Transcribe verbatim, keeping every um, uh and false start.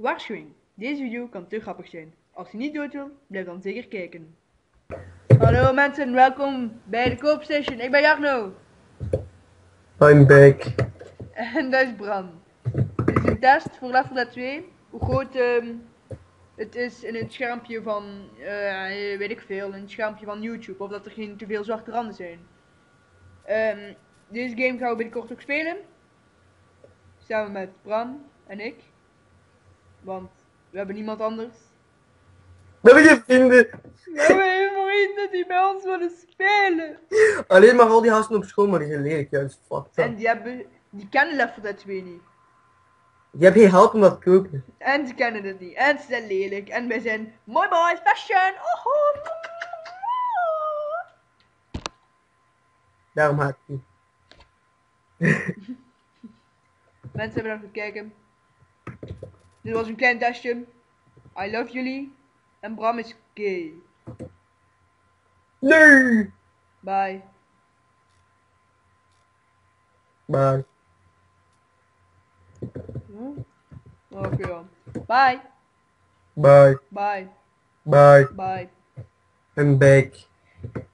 Waarschuwing. Deze video kan te grappig zijn. Als je niet dood wil, blijf dan zeker kijken. Hallo mensen, welkom bij de Koopstation. Ik ben Jarno. I'm back. En dat is Bram. Dit is een test voor Left four Dead twee. Hoe groot um, het is in het schermpje van, uh, weet ik veel, in het schermpje van YouTube. Of dat er geen te veel zwarte randen zijn. Um, deze game gaan we binnenkort ook spelen. Samen met Bram en ik. Want we hebben niemand anders. We hebben geen vrienden. We hebben vrienden die bij ons willen spelen. Alleen maar al die gasten op school, maar die zijn lelijk juist. Fuck. En die hebben, die kennen Left four Dead twee niet. Je hebt geen geld om dat te kopen. En ze kennen het niet. En ze zijn lelijk. En wij zijn mooi boys, fashion. Oh, Daarom haak ik niet. Mensen hebben nog te kijken. Dit was een klein testje. I love jullie. En Bram is gay. Nee. Bye. Maar. Oké okay, dan. Bye. Bye. Bye. Bye. Bye. I'm back.